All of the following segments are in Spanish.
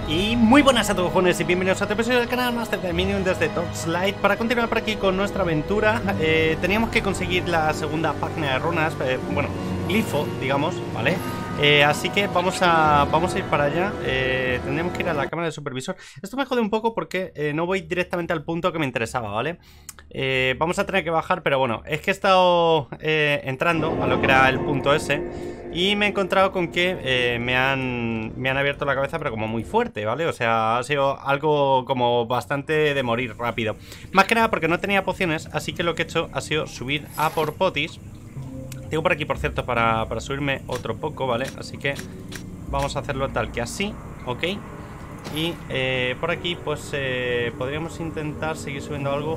Y muy buenas a todos, jóvenes, y bienvenidos a otro episodio del canal Master de Minion desde Torchlight. Para continuar por aquí con nuestra aventura, teníamos que conseguir la segunda página de runas, bueno, glifo, digamos, ¿vale? Así que vamos a ir para allá. Tendríamos que ir a la cámara de supervisor. Esto me jode un poco porque no voy directamente al punto que me interesaba, ¿vale? Vamos a tener que bajar, pero bueno, es que he estado entrando a lo que era el punto ese y me he encontrado con que me han abierto la cabeza, pero como muy fuerte, ¿vale? O sea, ha sido algo como bastante de morir rápido. Más que nada porque no tenía pociones, así que lo que he hecho ha sido subir a por potis. Tengo por aquí, por cierto, para subirme otro poco, ¿vale? Así que vamos a hacerlo tal que así, ¿ok? Y por aquí, pues, podríamos intentar seguir subiendo algo.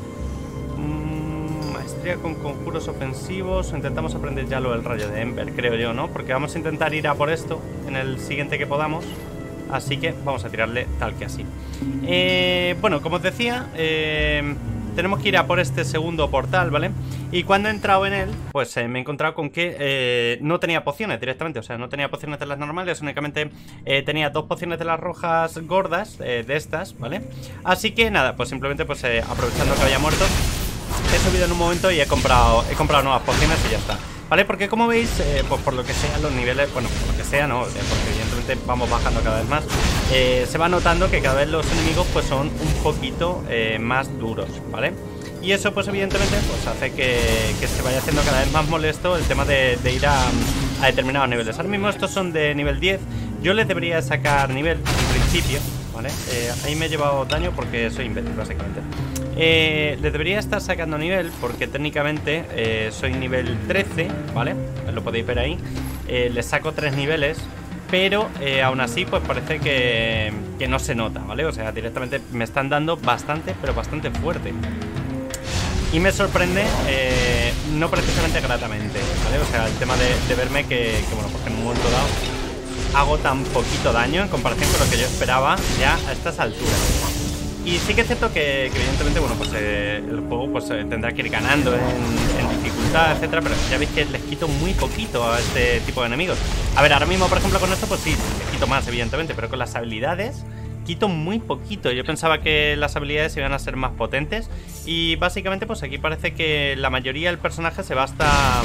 Maestría con conjuros ofensivos. Intentamos aprender ya lo del rayo de Ember, creo yo, ¿no? Porque vamos a intentar ir a por esto en el siguiente que podamos. Así que vamos a tirarle tal que así. Bueno, como os decía, tenemos que ir a por este segundo portal, ¿vale? Y cuando he entrado en él, pues me he encontrado con que no tenía pociones directamente. O sea, no tenía pociones de las normales, únicamente tenía dos pociones de las rojas gordas, de estas, ¿vale? Así que nada, pues simplemente pues aprovechando que había muerto, he subido en un momento y he comprado nuevas pociones y ya está, ¿vale? Porque como veis, pues por lo que sea los niveles, bueno, por lo que sea, ¿no? Porque evidentemente vamos bajando cada vez más, se va notando que cada vez los enemigos pues son un poquito más duros, ¿vale? Y eso pues evidentemente pues hace que se vaya haciendo cada vez más molesto el tema de ir a determinados niveles. Ahora mismo estos son de nivel 10. Yo les debería sacar nivel en principio, ¿vale? Ahí me he llevado daño porque soy imbécil, básicamente. Les debería estar sacando nivel porque técnicamente soy nivel 13, ¿vale? Lo podéis ver ahí. Les saco 3 niveles, pero aún así pues parece que no se nota, ¿vale? O sea, directamente me están dando bastante, pero bastante fuerte. Y me sorprende, no precisamente gratamente, ¿vale? O sea, el tema de verme que bueno, porque en un momento dado hago tan poquito daño en comparación con lo que yo esperaba ya a estas alturas. Y sí que es cierto que evidentemente, bueno, pues el juego pues tendrá que ir ganando en dificultad, etcétera, pero ya veis que les quito muy poquito a este tipo de enemigos. A ver, ahora mismo, por ejemplo, con esto, pues sí, les quito más, evidentemente, pero con las habilidades quito muy poquito. Yo pensaba que las habilidades iban a ser más potentes y básicamente pues aquí parece que la mayoría del personaje se basa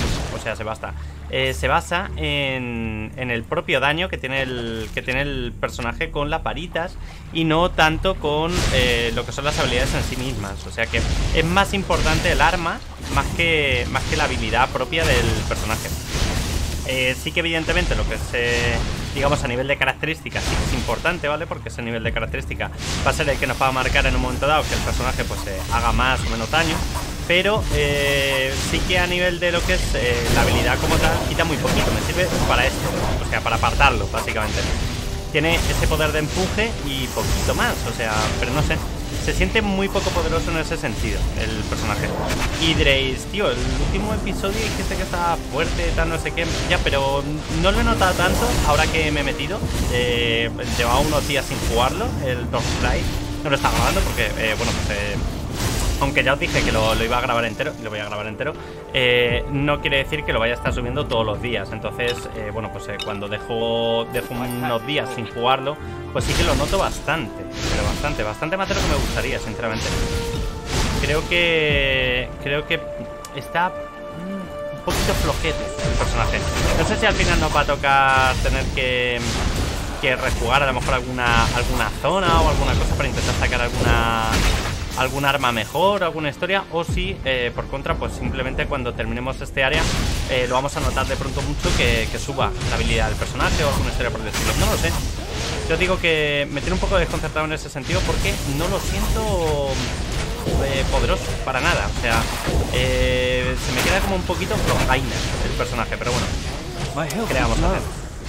en el propio daño que tiene el personaje con las varitas y no tanto con lo que son las habilidades en sí mismas. O sea que es más importante el arma más que la habilidad propia del personaje. Sí que evidentemente lo que es, digamos, a nivel de características sí que es importante, ¿vale? Porque ese nivel de característica va a ser el que nos va a marcar en un momento dado que el personaje pues haga más o menos daño. Pero sí que a nivel de lo que es la habilidad como tal, quita muy poquito. Me sirve para esto, o sea, para apartarlo, básicamente. Tiene ese poder de empuje y poquito más, o sea, pero no sé. Se siente muy poco poderoso en ese sentido el personaje. Y diréis, tío, el último episodio dijiste que estaba fuerte, tal, no sé qué. Ya, pero no lo he notado tanto ahora que me he metido. Llevaba unos días sin jugarlo, el Torchlight. No lo estaba grabando porque, bueno, pues aunque ya os dije que lo iba a grabar entero, lo voy a grabar entero, no quiere decir que lo vaya a estar subiendo todos los días. Entonces, bueno, pues cuando dejo unos días sin jugarlo, pues sí que lo noto bastante, pero bastante más de lo que me gustaría, sinceramente. Creo que está un poquito flojete el personaje. No sé si al final nos va a tocar tener que rejugar a lo mejor alguna zona o alguna cosa para intentar sacar algún arma mejor, alguna historia, o si por contra pues simplemente cuando terminemos este área lo vamos a notar de pronto mucho que suba la habilidad del personaje o alguna historia por el estilo. No lo sé. Yo digo que me tiene un poco desconcertado en ese sentido porque no lo siento poderoso para nada. O sea, se me queda como un poquito flojaina el personaje, pero bueno, ¿qué le vamos a hacer?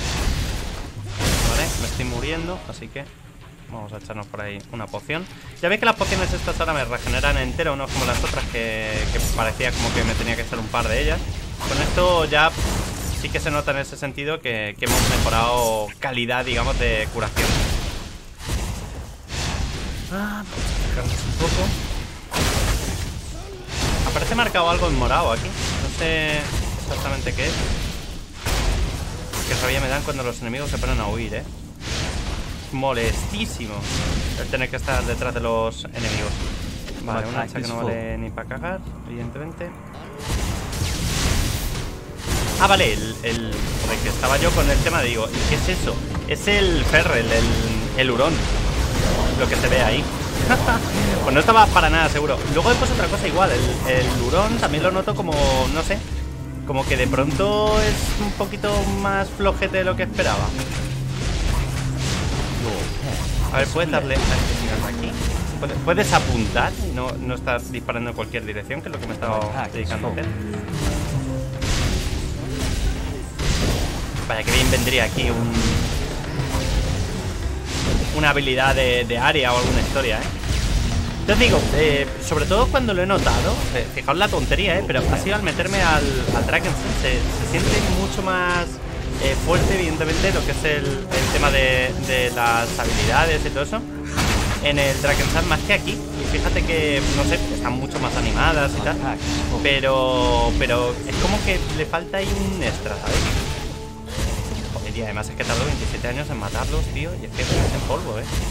Vale, me estoy muriendo, así que vamos a echarnos por ahí una poción. Ya veis que las pociones estas ahora me regeneran entero, no como las otras que parecía como que me tenía que echar un par de ellas. Con esto ya sí que se nota en ese sentido que hemos mejorado calidad, digamos, de curación. Vamos a fijarnos un poco. Aparece marcado algo en morado aquí. No sé exactamente qué es. Qué rabia me dan cuando los enemigos se ponen a huir, molestísimo el tener que estar detrás de los enemigos. Vale, una hacha que no vale ni para cagar, evidentemente. Ah, vale, joder, que estaba yo con el tema de digo, ¿y qué es eso? Es el Ferrel, el hurón. Lo que se ve ahí. Pues no estaba para nada seguro. Luego después otra cosa igual, el hurón también lo noto como, no sé, como que de pronto es un poquito más flojete de lo que esperaba. A ver, puedes darle aquí. Puedes apuntar y no estás disparando en cualquier dirección, que es lo que me estaba dedicando a hacer. Vaya, que bien vendría aquí una habilidad de área o alguna historia, Entonces digo, sobre todo cuando lo he notado, fijaos la tontería, pero ha sido al meterme al Drakensand, se siente mucho más fuerte, evidentemente, lo que es el tema de las habilidades y todo eso en el Drakensand más que aquí. Y fíjate que, no sé, están mucho más animadas y tal, pero es como que le falta ahí un extra, ¿sabes? Joder, y además es que tardó 27 años en matarlos, tío, y es que es en polvo,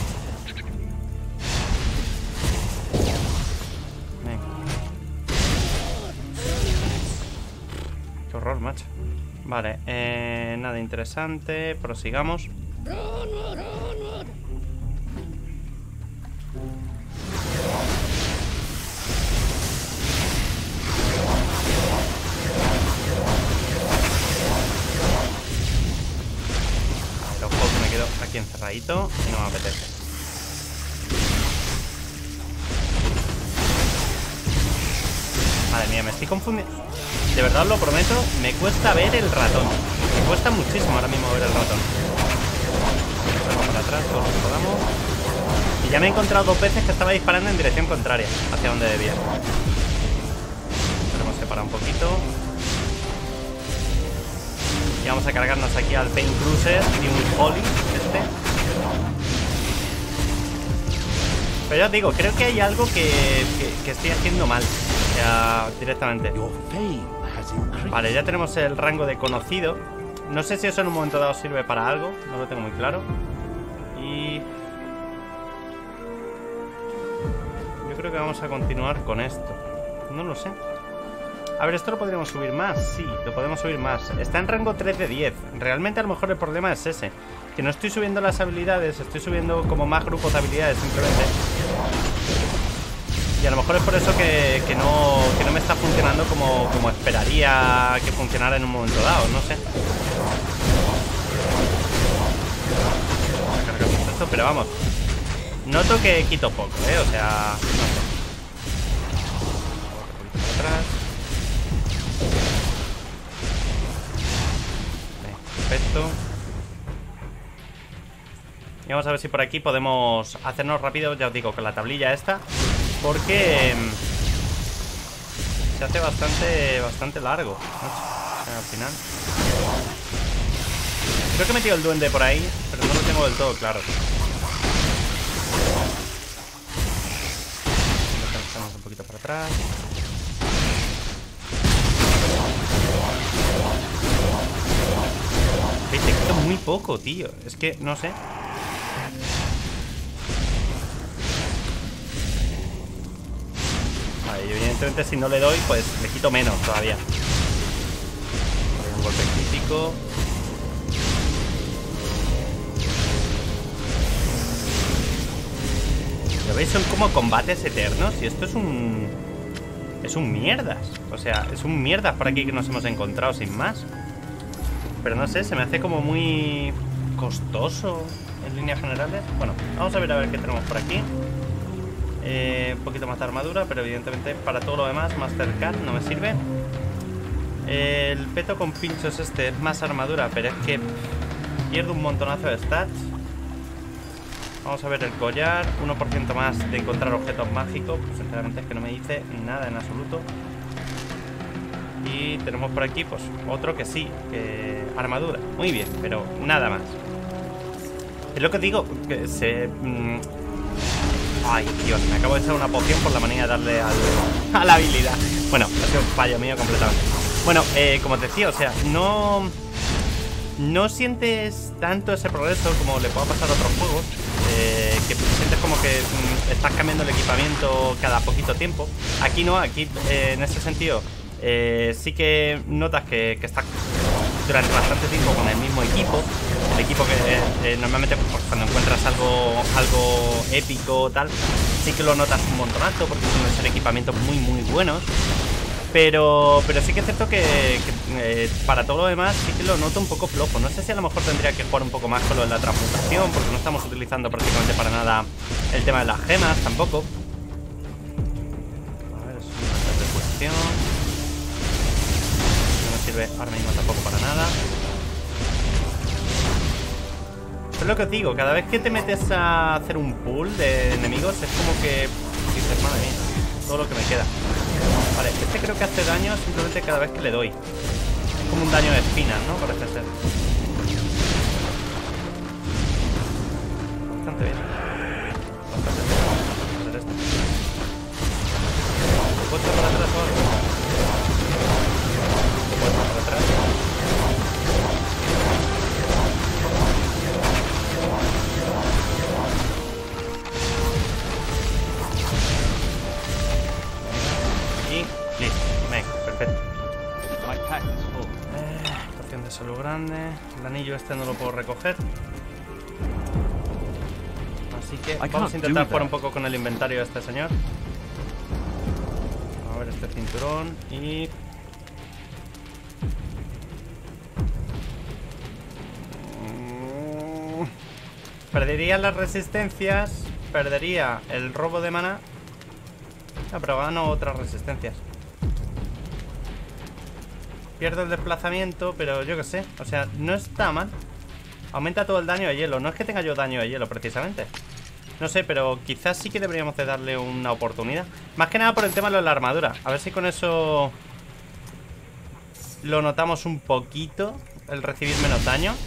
Qué horror, macho. Vale, nada interesante. Prosigamos. Los juegos que me quedo aquí encerradito y no me apetece. Madre mía, me estoy confundiendo. De verdad os lo prometo, me cuesta ver el ratón. Me cuesta muchísimo ahora mismo ver el ratón. Vamos para atrás todo lo que podamos. Y ya me he encontrado dos veces que estaba disparando en dirección contraria, hacia donde debía. Podemos separar un poquito. Y vamos a cargarnos aquí al Pain Cruiser y un Holly, Pero ya os digo, creo que hay algo que estoy haciendo mal. O sea, directamente. Vale, ya tenemos el rango de conocido. No sé si eso en un momento dado sirve para algo. No lo tengo muy claro. Y yo creo que vamos a continuar con esto. No lo sé. A ver, esto lo podríamos subir más. Sí, lo podemos subir más. Está en rango 3 de 10. Realmente a lo mejor el problema es ese, que no estoy subiendo las habilidades. Estoy subiendo como más grupos de habilidades simplemente. Y a lo mejor es por eso que no me está funcionando como esperaría que funcionara en un momento dado. No sé. Cargamos esto, pero vamos, noto que quito poco, o sea, no sé. Atrás. Perfecto. Y vamos a ver si por aquí podemos hacernos rápido, ya os digo, con la tablilla esta, porque se hace bastante largo, o sea, al final. Creo que he metido el duende por ahí, pero no lo tengo del todo claro. Estamos un poquito para atrás. Te quito muy poco, tío. Es que, no sé. Vale, y evidentemente si no le doy, pues le quito menos todavía. Un golpe crítico. ¿Lo veis? Son como combates eternos. Y esto es un... es un mierdas. O sea, es un mierdas por aquí que nos hemos encontrado sin más. Pero no sé, se me hace como muy costoso en líneas generales. Bueno, vamos a ver qué tenemos por aquí. Un poquito más de armadura, pero evidentemente para todo lo demás Mastercard no me sirve. El peto con pinchos este es más armadura, pero es que pierdo un montonazo de stats. Vamos a ver el collar, 1% más de encontrar objetos mágicos. Pues sinceramente es que no me dice nada en absoluto. Y tenemos por aquí, pues, otro que sí, que armadura. Muy bien, pero nada más. Es lo que digo, que se... Ay, Dios, me acabo de echar una poción por la manía de darle a la habilidad. Bueno, ha sido un fallo mío completamente. Bueno, como os decía, o sea, no no sientes tanto ese progreso como le pueda pasar a otros juegos, que sientes como que estás cambiando el equipamiento cada poquito tiempo. Aquí no, aquí en ese sentido sí que notas que estás durante bastante tiempo con el mismo equipo. El equipo que normalmente pues, cuando encuentras algo épico tal, sí que lo notas un montonazo porque suelen ser equipamientos muy buenos. Pero sí que es cierto que para todo lo demás sí que lo noto un poco flojo. No sé si a lo mejor tendría que jugar un poco más con lo de la transmutación, porque no estamos utilizando prácticamente para nada el tema de las gemas tampoco. A ver, es una de cuestión. No me sirve ahora mismo tampoco para nada. Pero es lo que os digo, cada vez que te metes a hacer un pool de enemigos es como que dices, madre mía, todo lo que me queda. Vale, este creo que hace daño simplemente cada vez que le doy. Es como un daño de espinas, ¿no? Parece ser. Bastante bien. Bastante bien. Vamos a hacer esto. ¿Puedo echar para atrás o algo? ¿Puedo echar para atrás? Listo, venga, perfecto. Poción de salud grande. El anillo este no lo puedo recoger. Así que vamos a intentar jugar un poco con el inventario de este señor. A ver este cinturón y... perdería las resistencias. Perdería el robo de mana. Ah, pero gano otras resistencias. Pierdo el desplazamiento, pero yo qué sé. O sea, no está mal. Aumenta todo el daño de hielo. No es que tenga yo daño de hielo precisamente. No sé, pero quizás sí que deberíamos de darle una oportunidad. Más que nada por el tema de la armadura. A ver si con eso lo notamos un poquito, el recibir menos daño.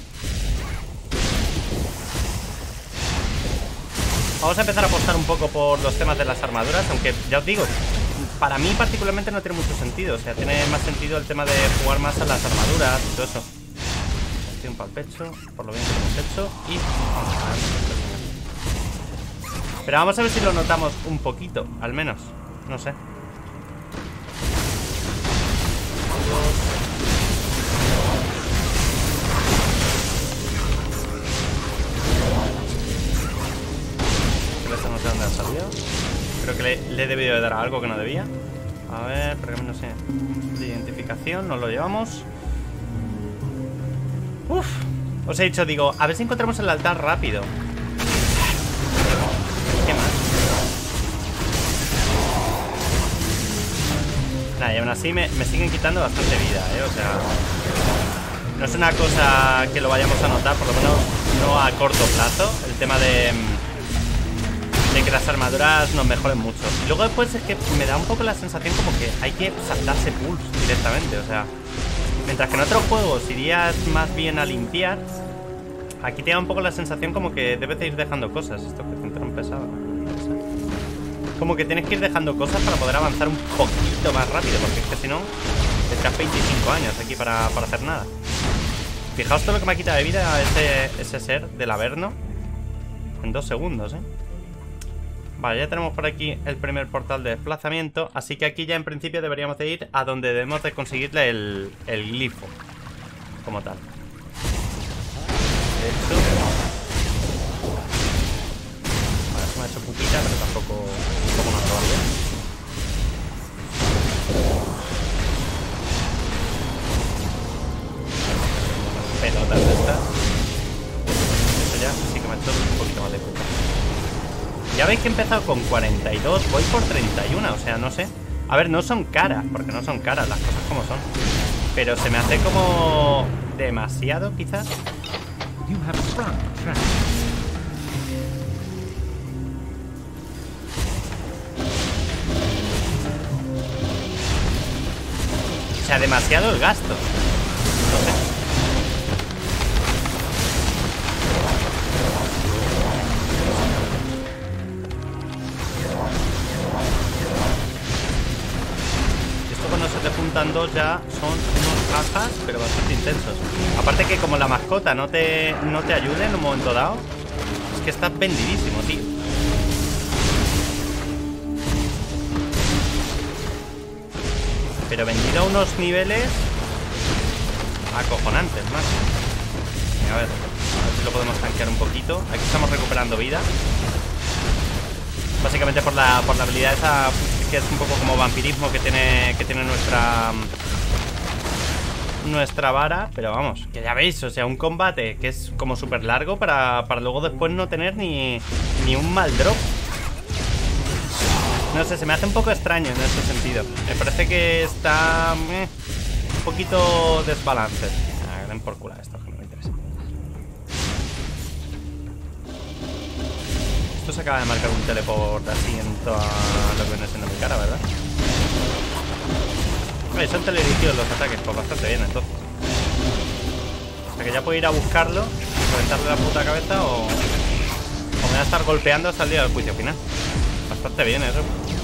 Vamos a empezar a apostar un poco por los temas de las armaduras. Aunque ya os digo, para mí particularmente no tiene mucho sentido. O sea, tiene más sentido el tema de jugar más a las armaduras y todo eso. Estoy para el pecho, por lo bien que lo hemos hecho. Y vamos a ver. Pero vamos a ver si lo notamos un poquito, al menos. No sé. No sé dónde ha salido. Creo que le he debido de dar a algo que no debía. A ver, pergamino no sé. De identificación, nos lo llevamos. Uf. Os he dicho, digo, a ver si encontramos el altar rápido. ¿Qué más? Nada, y aún así me siguen quitando bastante vida, o sea, no es una cosa que lo vayamos a notar, por lo menos no a corto plazo. El tema de que las armaduras nos mejoren mucho. Y luego después es que me da un poco la sensación como que hay que saltarse pulls directamente. O sea, mientras que en otros juegos irías más bien a limpiar, aquí te da un poco la sensación como que debes de ir dejando cosas. Esto que entraron pesado. Como que tienes que ir dejando cosas para poder avanzar un poquito más rápido, porque es que si no, te echas 25 años aquí para hacer nada. Fijaos todo lo que me ha quitado de vida ese ser del Averno en 2 segundos, Vale, ya tenemos por aquí el primer portal de desplazamiento. Así que aquí ya en principio deberíamos de ir a donde debemos de conseguirle el glifo como tal. De hecho, vale, se me ha hecho pupita, pero tampoco nos lo valía. Pelotas de estas. Esto ya sí que me ha hecho un poquito más de pupa. Ya veis que he empezado con 42, voy por 31, o sea, no sé. A ver, no son caras, porque no son caras las cosas como son. Pero se me hace como demasiado, quizás. O sea, demasiado el gasto. No sé. Cuando se te juntan dos ya son unos jajas, pero bastante intensos. Aparte que como la mascota no te ayude en un momento dado, es que estás vendidísimo, tío. Pero vendido a unos niveles acojonantes, más. A ver si lo podemos tanquear un poquito. Aquí estamos recuperando vida. Básicamente por la habilidad esa, que es un poco como vampirismo que tiene nuestra vara. Pero vamos, que ya veis, o sea, un combate que es como súper largo para luego después no tener ni un mal drop. No sé, se me hace un poco extraño en ese sentido. Me parece que está un poquito desbalance. Den por culo a esto, que no me interesa. Esto se acaba de marcar un teleport así en toda lo que viene siendo mi cara, ¿verdad? Son teledirigidos los ataques, pues bastante bien entonces. O sea que ya puedo ir a buscarlo, reventarle la puta cabeza o me va a estar golpeando hasta el día del juicio final. Bastante bien eso.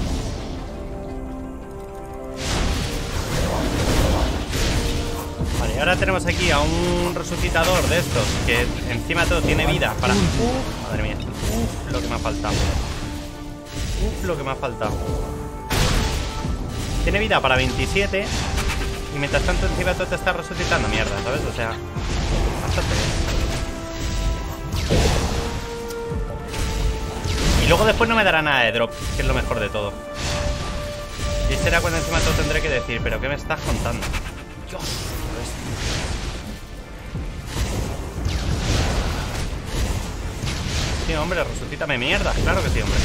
Vale, y ahora tenemos aquí a un resucitador de estos que encima de todo tiene vida para... madre mía. Lo que me ha faltado. Lo que me ha faltado. Tiene vida para 27 y mientras tanto encima de todo te está resucitando mierda, ¿sabes? O sea, bastante bien. Y luego después no me dará nada de drop, que es lo mejor de todo. Y será cuando encima todo tendré que decir, ¿pero qué me estás contando? Dios. Sí, hombre, resucítame mierda. Claro que sí, hombre.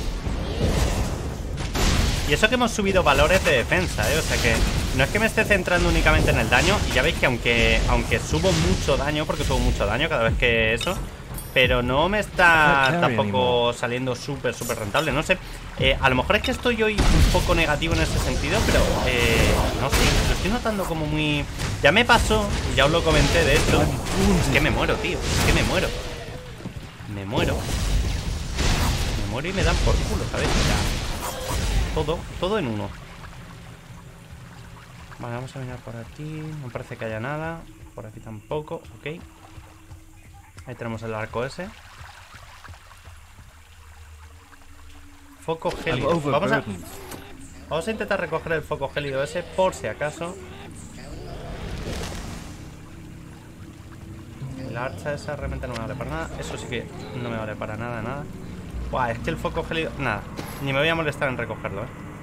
Y eso que hemos subido valores de defensa, O sea que no es que me esté centrando únicamente en el daño. Y ya veis que aunque subo mucho daño, porque subo mucho daño cada vez que eso, pero no me está tampoco saliendo súper rentable. No sé, a lo mejor es que estoy hoy un poco negativo en ese sentido, pero no sé, lo estoy notando como muy... Ya me pasó, y ya os lo comenté de hecho. Es que me muero, tío, es que me muero. Me muero y me dan por culo, ¿sabes? Ya, todo en uno. Vale, vamos a mirar por aquí. No parece que haya nada. Por aquí tampoco, ok. Ahí tenemos el arco ese. Foco gélido. Vamos a intentar recoger el foco gélido ese por si acaso. La archa esa realmente no me vale para nada. Eso sí que no me vale para nada. Buah, es que el foco gélido... Nada, ni me voy a molestar en recogerlo,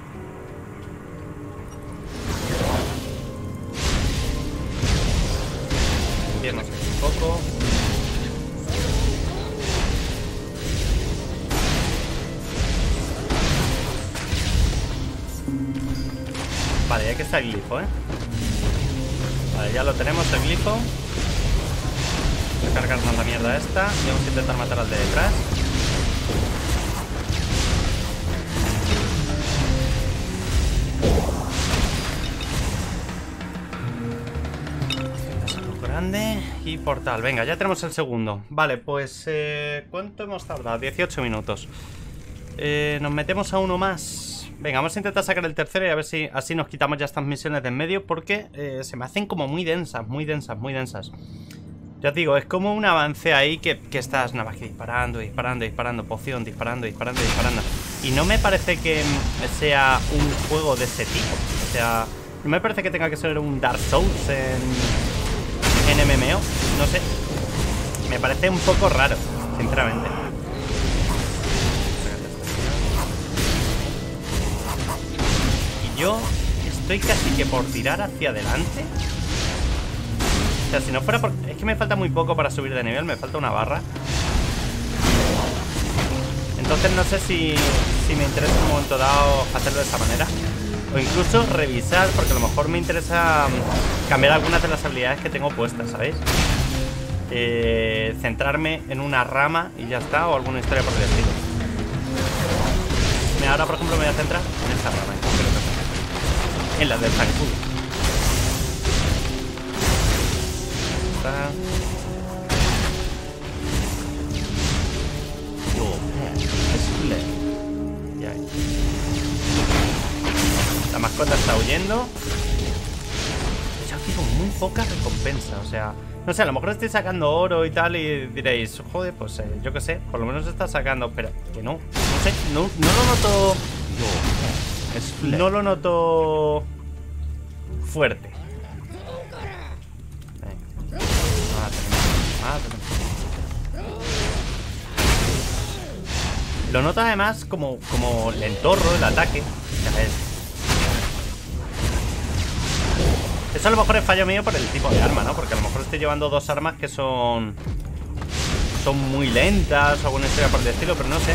Limpiemos un poco. Vale, aquí está el glifo, Vale, ya lo tenemos, el glifo. Voy a cargarnos la mierda esta y vamos a intentar matar al de detrás. Grande y portal. Venga, ya tenemos el segundo. Vale, pues ¿cuánto hemos tardado? 18 minutos. Nos metemos a uno más. Venga, vamos a intentar sacar el tercero y a ver si así nos quitamos ya estas misiones de en medio, porque se me hacen como muy densas. Ya te digo, es como un avance ahí que estás nada más que disparando, poción, disparando. Y no me parece que sea un juego de ese tipo. O sea, no me parece que tenga que ser un Dark Souls en MMO. No sé, me parece un poco raro, sinceramente. Y yo estoy casi que por tirar hacia adelante. O sea, si no fuera por... Es que me falta muy poco para subir de nivel. Me falta una barra. Entonces no sé si me interesa en un momento dado hacerlo de esa manera. O incluso revisar, porque a lo mejor me interesa cambiar algunas de las habilidades que tengo puestas, ¿sabéis? Centrarme en una rama y ya está. O alguna historia por el estilo. Ahora, por ejemplo, me voy a centrar en esta rama. En la del zancudo. La mascota está huyendo. aquí con muy poca recompensa. O sea, no sé, a lo mejor estoy sacando oro y tal y diréis, joder, pues yo qué sé, por lo menos está sacando, pero que no. No sé, no lo noto. No lo noto fuerte. Lo noto además como lentorro el ataque. Eso a lo mejor es fallo mío por el tipo de arma, ¿no? Porque a lo mejor estoy llevando dos armas que son muy lentas o alguna historia por el estilo, pero no sé.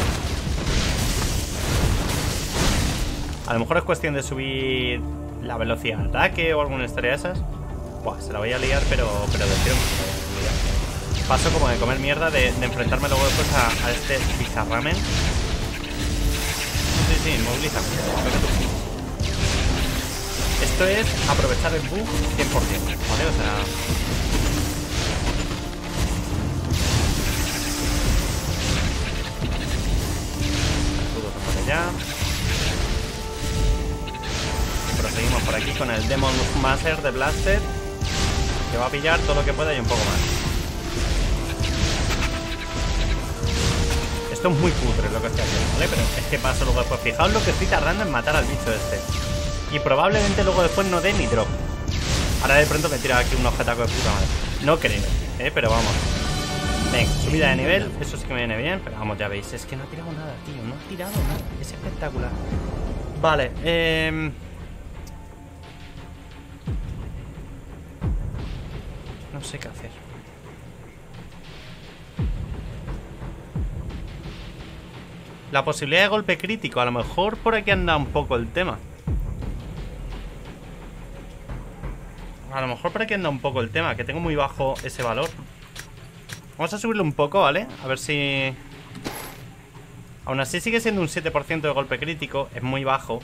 A lo mejor es cuestión de subir la velocidad de ataque o alguna historia de esas. Buah, se la voy a liar, pero decido que paso como de comer mierda, de enfrentarme luego después a este bizarramen. Sí, moviliza. Esto es aprovechar el bug 100%, ¿vale? O sea... Escudo se muere ya. Proseguimos por aquí con el Demon Master de Blaster, que va a pillar todo lo que pueda y un poco más. Esto es muy cutre lo que estoy haciendo, ¿vale? Pero es que paso luego después. Fijaos lo que estoy tardando en matar al bicho este. Y probablemente luego después no dé ni drop. Ahora de pronto me tira aquí un objetaco de puta madre. No creo, pero vamos. Venga, subida de nivel. Eso sí que me viene bien. Pero vamos, ya veis. Es que no ha tirado nada, tío. No ha tirado nada. Es espectacular. Vale, no sé qué hacer. La posibilidad de golpe crítico. A lo mejor por aquí anda un poco el tema. Que tengo muy bajo ese valor. Vamos a subirlo un poco, ¿vale? A ver si... Aún así sigue siendo un 7% de golpe crítico. Es muy bajo.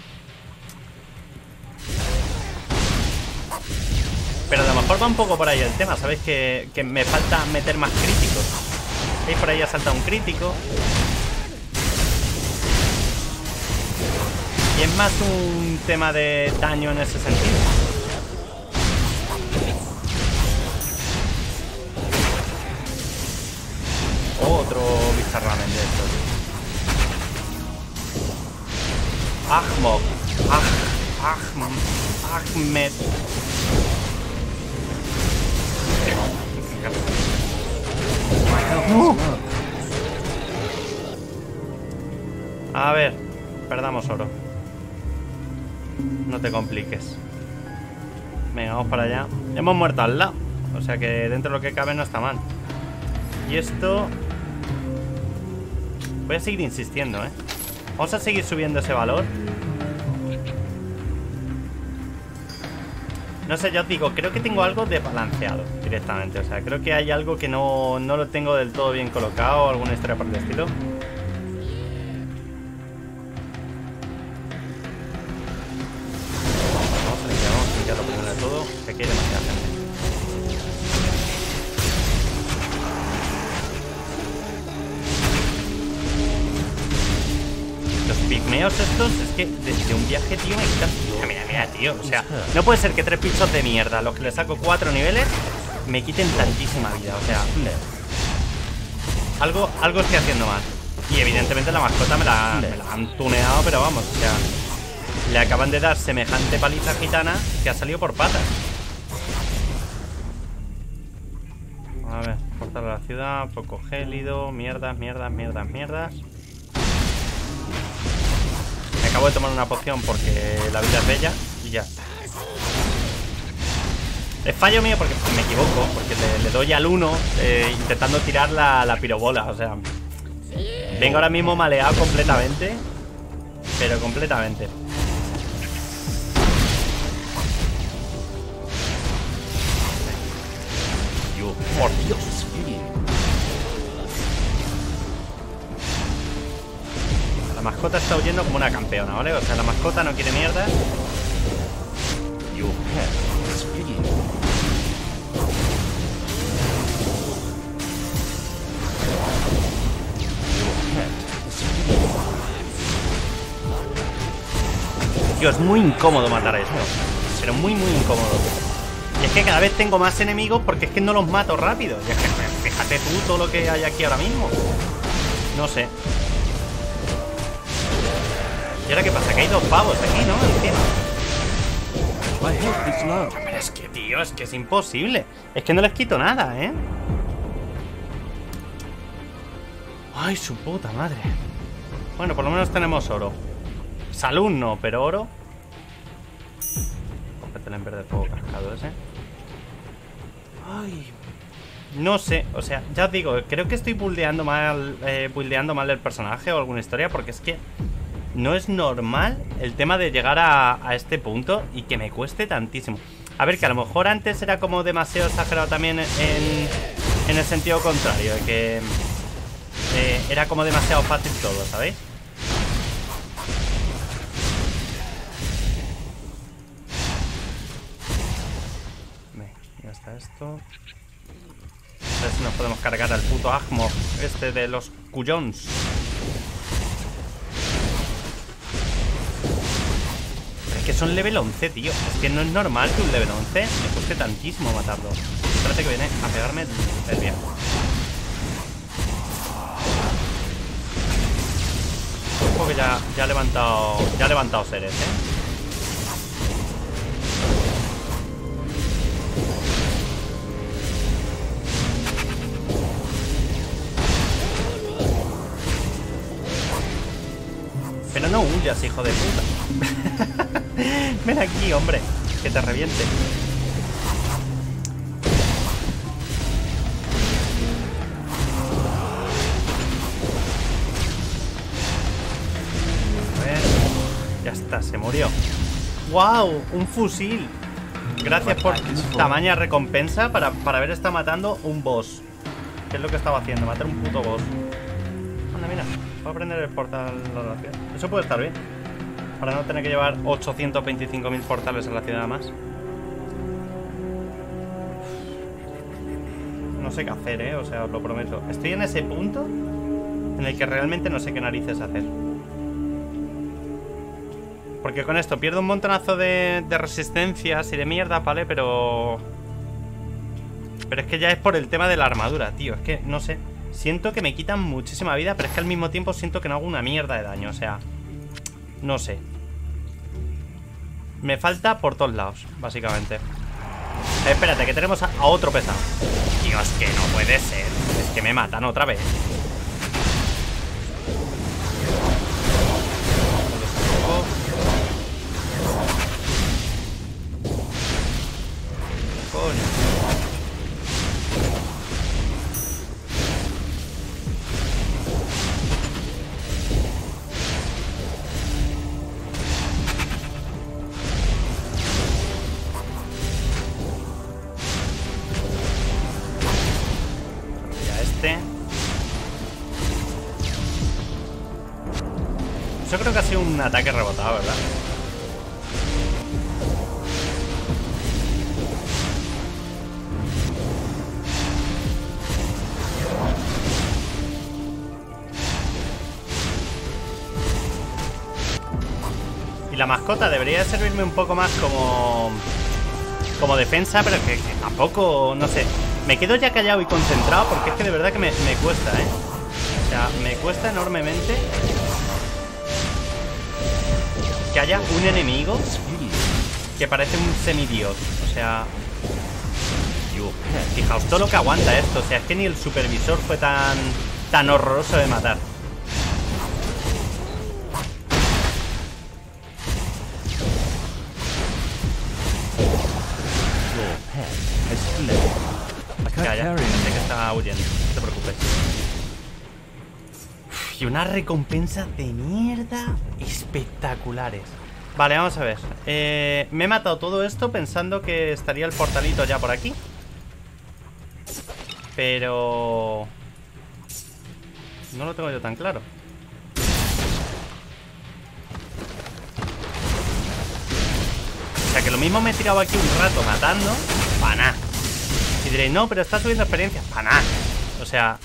Pero a lo mejor va un poco por ahí el tema. ¿Sabéis? Que me falta meter más críticos. ¿Veis? Por ahí ha saltado un crítico. Y es más un tema de daño en ese sentido. Otro bizarramen de estos. Ahmog. Ahmed. A ver, perdamos oro. No te compliques. Venga, vamos para allá. Hemos muerto al lado, o sea que dentro de lo que cabe no está mal. Y esto... Voy a seguir insistiendo, ¿eh? Vamos a seguir subiendo ese valor. No sé, ya os digo, creo que tengo algo desbalanceado directamente. O sea, creo que hay algo que no lo tengo del todo bien colocado. Alguna historia por el estilo. Vamos a limpiar lo primero de todo, que aquí hay demasiada gente. Los pigmeos estos, es que desde un viaje, tío, me quitan... Mira, tío, o sea, no puede ser que tres bichos de mierda, los que le saco 4 niveles, me quiten tantísima vida, o sea... Algo estoy haciendo mal. Y evidentemente la mascota me la han tuneado, pero vamos, o sea... Le acaban de dar semejante paliza gitana que ha salido por patas. A ver, cortar la ciudad, poco gélido, mierdas. Acabo de tomar una poción porque la vida es bella y ya está. Es fallo mío porque me equivoco, porque le doy al 1 intentando tirar la pirobola, o sea... Vengo ahora mismo maleado completamente, pero completamente. Por Dios. La mascota está huyendo como una campeona, ¿vale? O sea, la mascota no quiere mierda. Tío, es muy incómodo matar a esto. Pero muy incómodo. Y es que cada vez tengo más enemigos porque es que no los mato rápido. Y es que fíjate tú todo lo que hay aquí ahora mismo. No sé. ¿Y ahora qué pasa? Que hay 2 pavos aquí, ¿no? Encima. Pero es que, tío, es que es imposible. Es que no les quito nada, ¿eh? Ay, su puta madre. Bueno, por lo menos tenemos oro. Salud no, pero oro. Cómpetelo en verde fuego cascado ese. Ay. No sé, o sea, ya os digo, creo que estoy buildeando mal el personaje o alguna historia, porque es que no es normal el tema de llegar a este punto y que me cueste tantísimo. A ver, que a lo mejor antes era como demasiado exagerado también en el sentido contrario, de que era como demasiado fácil todo, ¿sabéis? Ya está esto. A ver si nos podemos cargar al puto Agmog este de los Cuyons. Que son level 11, tío. Es que no es normal que un level 11 me cueste tantísimo matarlo. Espérate que viene a pegarme el viejo. Ojo que ya ha levantado seres, Pero no huyas, hijo de puta. Ven aquí, hombre, que te reviente. A ver. Ya está, se murió. ¡Wow! Un fusil. Gracias por tamaña recompensa para haber estado matando un boss. ¿Qué es lo que estaba haciendo? Matar un puto boss. Anda, mira. Voy a prender el portal a la ciudad. Eso puede estar bien. Para no tener que llevar 825.000 portales a la ciudad más. No sé qué hacer, o sea, os lo prometo. Estoy en ese punto en el que realmente no sé qué narices hacer. Porque con esto pierdo un montonazo de resistencias y de mierda, ¿vale? Pero es que ya es por el tema de la armadura, tío. Es que, no sé. Siento que me quitan muchísima vida, pero es que al mismo tiempo siento que no hago una mierda de daño, o sea... No sé. Me falta por todos lados, básicamente. Espérate, que tenemos a otro pesado. Dios, que no puede ser. Es que me matan otra vez. Coño. Yo creo que ha sido un ataque rebotado, ¿verdad? Y la mascota debería servirme un poco más como defensa, pero que tampoco, no sé. Me quedo ya callado y concentrado porque es que de verdad que me cuesta, ¿eh? O sea, me cuesta enormemente que haya un enemigo que parece un semidios. O sea, fijaos todo lo que aguanta esto. O sea, es que ni el supervisor fue tan horroroso de matar. Ya, pensé que estaba huyendo. No te preocupes. Y unas recompensas de mierda espectaculares. Vale, vamos a ver. Me he matado todo esto pensando que estaría el portalito ya por aquí. Pero... no lo tengo yo tan claro. O sea que lo mismo me he tirado aquí un rato matando. Para nada. Y diréis, no, pero está subiendo experiencia. Para nada. O sea...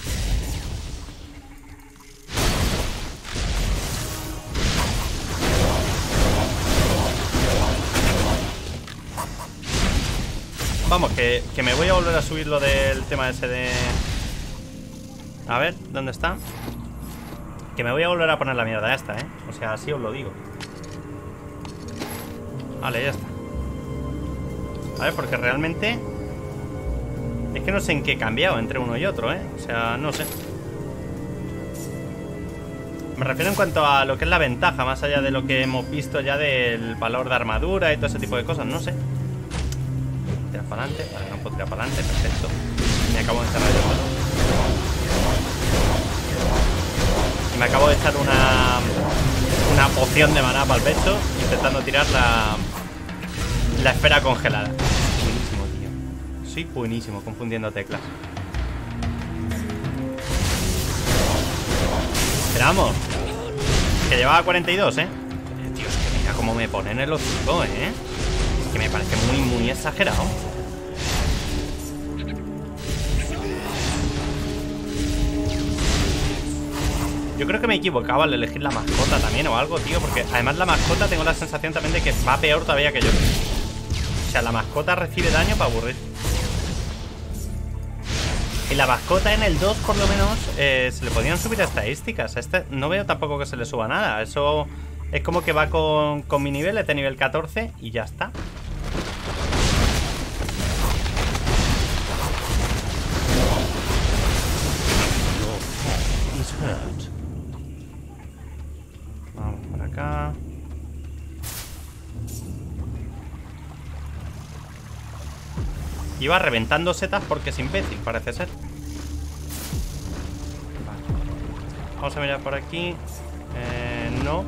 Vamos, que me voy a volver a subir lo del tema ese de... A ver, ¿dónde está? Que me voy a volver a poner la mierda esta, ¿eh? O sea, así os lo digo. Vale, ya está. A ver, porque realmente... Es que no sé en qué he cambiado entre uno y otro, ¿eh? O sea, no sé. Me refiero en cuanto a lo que es la ventaja, más allá de lo que hemos visto ya del valor de armadura y todo ese tipo de cosas, no sé. Tirar para adelante, vale, no puedo tirar para adelante, perfecto. Me acabo de encerrar yo solo. Y me acabo de echar una poción de maná para el pecho, intentando tirar la esfera congelada. Buenísimo, tío. Soy buenísimo confundiendo teclas. Esperamos. Que llevaba 42, ¿eh? Tío, es que mira cómo me ponen el hocico, ¿eh? Es que me parece muy exagerado. Yo creo que me equivocaba al elegir la mascota también o algo, tío. Porque además la mascota tengo la sensación también de que va peor todavía que yo. O sea, la mascota recibe daño para aburrir. Y la mascota en el 2 por lo menos se le podían subir estadísticas. A este no veo tampoco que se le suba nada. Eso es como que va con mi nivel, este nivel 14 y ya está. Vamos por acá. Iba reventando setas porque es imbécil, parece ser. Vale. Vamos a mirar por aquí. No.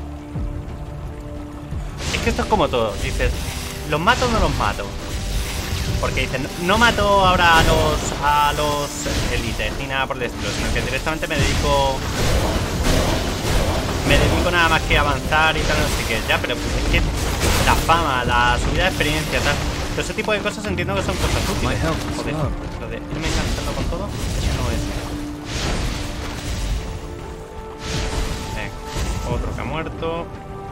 Es que esto es como todo. Dices, ¿los mato o no los mato? Porque dicen, no mato ahora a los élites ni nada por el estilo, sino que directamente me dedico nada más que a avanzar y tal, no sé qué. Ya, pero es que la fama, la subida de experiencia, tal. Todo ese tipo de cosas entiendo que son cosas útiles. Joder, lo de irme enganchando con todo, eso no es. Otro que ha muerto.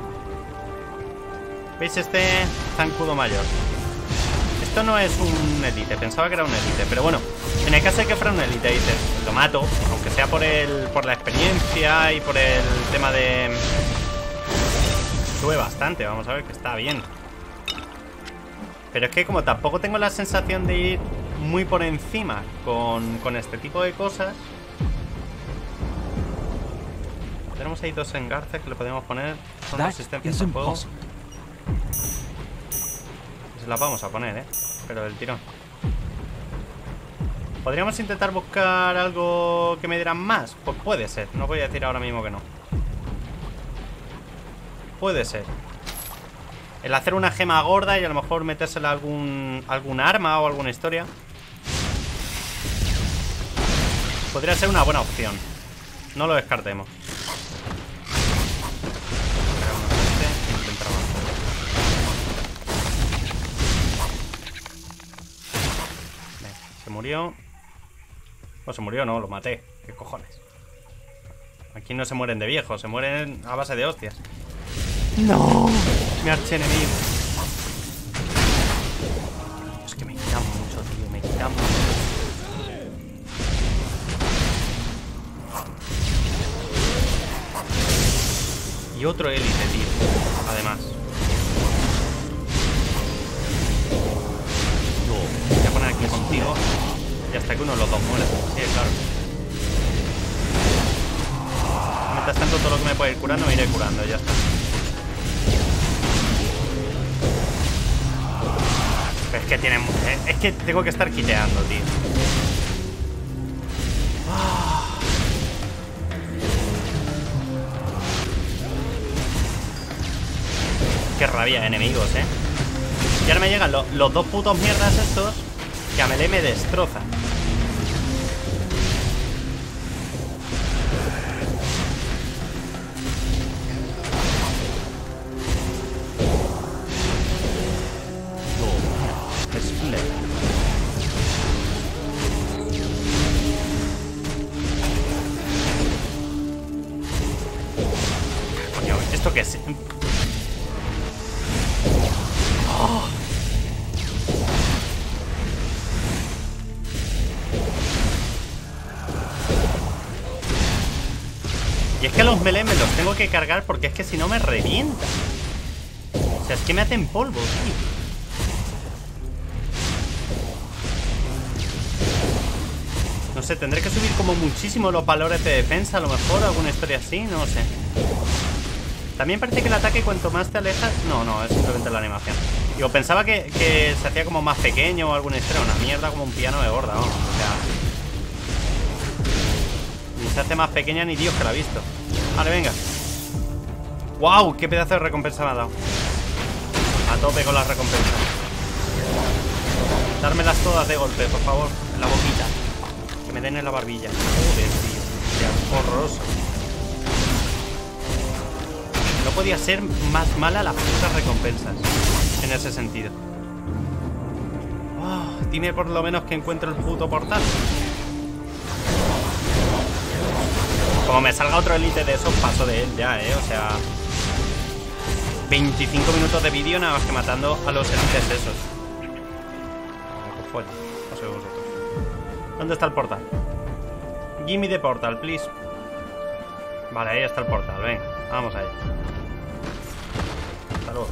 ¿Veis este zancudo mayor? Esto no es un élite, pensaba que era un élite. Pero bueno, en el caso de que fuera un élite, dices, lo mato, aunque sea por la experiencia y por el tema de... Sube bastante, vamos a ver que está bien. Pero es que como tampoco tengo la sensación de ir muy por encima con este tipo de cosas. Tenemos ahí dos engarces que le podemos poner. Son resistencias al fuego. Se las vamos a poner, pero del tirón. ¿Podríamos intentar buscar algo que me dieran más? Pues puede ser, no voy a decir ahora mismo que no. Puede ser. El hacer una gema gorda y a lo mejor metérsela a algún arma o alguna historia. Podría ser una buena opción. No lo descartemos. Se murió. Pues se murió, no, lo maté. ¿Qué cojones? Aquí no se mueren de viejos, se mueren a base de hostias. ¡No! Mi archienemigo. Es que me quitan mucho, tío. Me quitan mucho. Y otro élite, tío. Además. Voy a poner aquí contigo. Y hasta que uno de los dos muera. Sí, claro. Mientras tanto, todo lo que me pueda ir curando, me iré curando. Ya está. Es que tienen... Es que tengo que estar quiteando, tío. Qué rabia de enemigos, Y ahora me llegan los dos putos mierdas estos que a melee me destrozan. Coño, ¿esto qué es? Y es que a los melee me los tengo que cargar porque es que si no me revienta. O sea, es que me hacen polvo, tío. No sé, tendré que subir como muchísimo los valores de defensa, a lo mejor, alguna historia así, no sé. También parece que el ataque cuanto más te alejas... No, no, es simplemente la animación. Digo, pensaba que se hacía como más pequeño o alguna historia. Una mierda como un piano de gorda, vamos. O sea... Ni se hace más pequeña ni Dios que la ha visto. Vale, venga. ¡Wow! ¡Qué pedazo de recompensa me ha dado! A tope con las recompensas. Dármelas todas de golpe, por favor. En la boquita. Que me den en la barbilla. Joder, tío. Qué horroroso. No podía ser más mala las putas recompensas. En ese sentido. Oh, dime por lo menos que encuentro el puto portal. Como me salga otro elite de esos, paso de él ya, o sea... 25 minutos de vídeo nada más que matando a los elites esos. Pues, paso de vosotros. ¿Dónde está el portal? Give me the portal, please. Vale, ahí está el portal, venga, vamos allá. Hasta luego.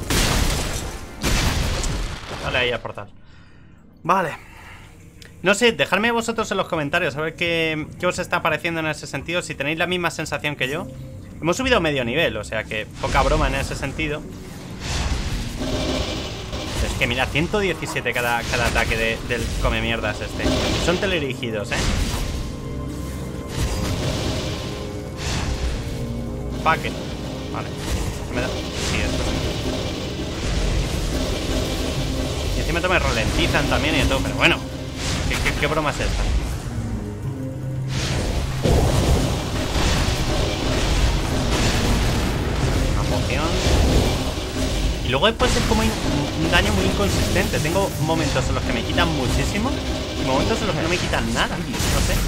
Vale, ahí el portal. Vale. No sé, dejadme vosotros en los comentarios a ver qué os está pareciendo en ese sentido. Si tenéis la misma sensación que yo. Hemos subido medio nivel, o sea que poca broma en ese sentido. Es que mira, 117 cada ataque del come mierdas este. Son teledirigidos, Paque. Vale. ¿Me da? Sí, esto sí. Y encima me ralentizan también y todo, pero bueno. ¿Qué broma es esta? Una poción. Y luego después es como un daño muy inconsistente. Tengo momentos en los que me quitan muchísimo y momentos en los que no me quitan nada. No sé.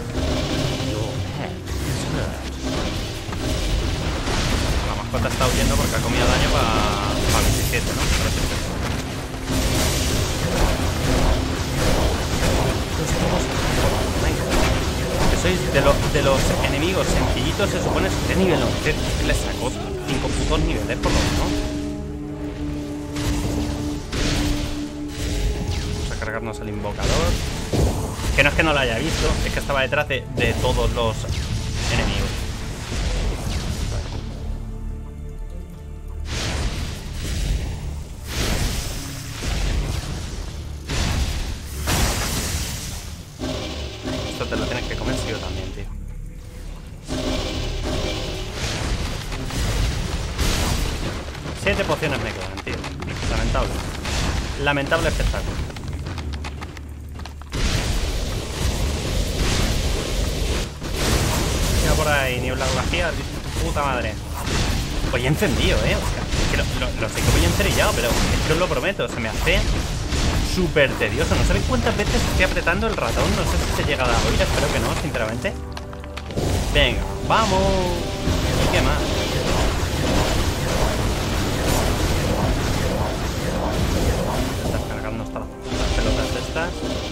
La mascota está huyendo porque ha comido daño para 27, ¿no? Parece que... Sois de los enemigos sencillitos, se supone que de nivel 11 les sacó 5 putos niveles por lo menos. Vamos a cargarnos el invocador. Que no es que no lo haya visto, es que estaba detrás de todos los enemigos. Te lo tienes que comer sí o también, tío. Siete pociones me quedan, tío. Lamentable. Lamentable espectáculo. Mira por ahí, niebla glacial, tu puta madre. Voy encendido, o sea, es que lo sé que voy encerillado, pero es que os lo prometo, se me hace súper tedioso. No sabéis cuántas veces estoy apretando el ratón. No sé si se llega a oír, espero que no, sinceramente. Venga, vamos. ¿Y qué más? Estás cargando hasta las pelotas de estas.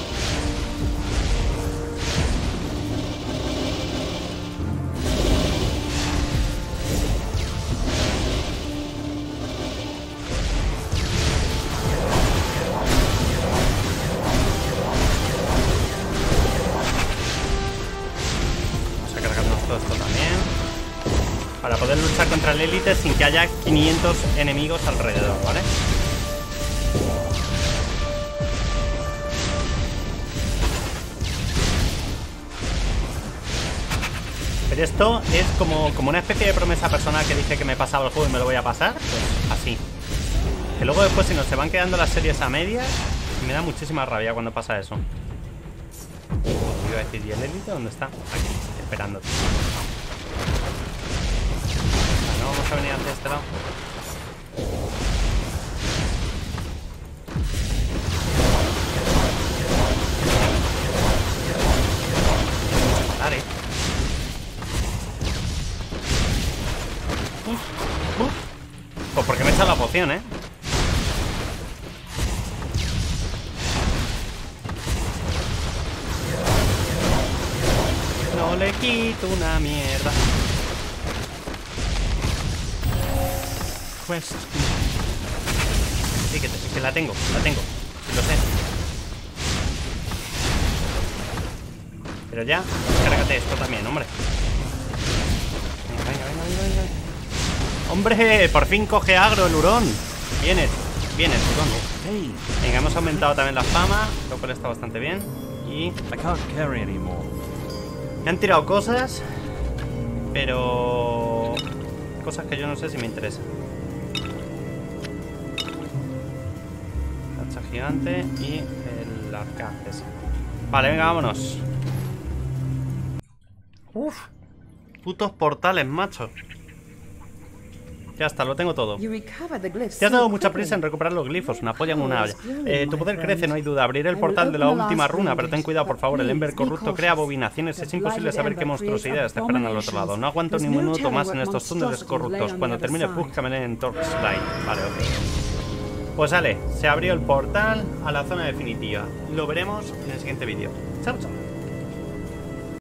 Esto también para poder luchar contra el élite sin que haya 500 enemigos alrededor, ¿vale? Pero esto es como una especie de promesa personal que dije que me pasaba el juego y me lo voy a pasar, pues así. Que luego después si nos se van quedando las series a medias, me da muchísima rabia cuando pasa eso. Iba a decir, ¿y el élite dónde está? Aquí, esperándote. Bueno, vamos a venir hacia este lado. Vale. Pues porque me he echado la poción, No le quito una mierda. Quest. Sí, que la tengo, lo sé. Pero ya, cárgate esto también, hombre. Venga. ¡Hombre! Por fin coge agro el hurón. Vienes, hurón. Venga, hemos aumentado también la fama, lo cual está bastante bien. Y I can't carry anymore. me han tirado cosas, pero cosas que yo no sé si me interesan. Hacha gigante y el arcángel. Vale, venga, vámonos. Uf, putos portales, macho. Ya está, lo tengo todo. Te has dado mucha prisa en recuperar los glifos, una polla en una olla. Tu poder crece, no hay duda. Abriré el portal de la última runa, pero ten cuidado, por favor. El Ember corrupto crea abominaciones. Es imposible saber qué monstruosidades te esperan al otro lado. No aguanto ni un minuto más en estos túneles corruptos. Cuando termine, búscame en Torchlight. Vale, ok. Pues sale, se abrió el portal a la zona definitiva. Lo veremos en el siguiente vídeo. Chao, chao.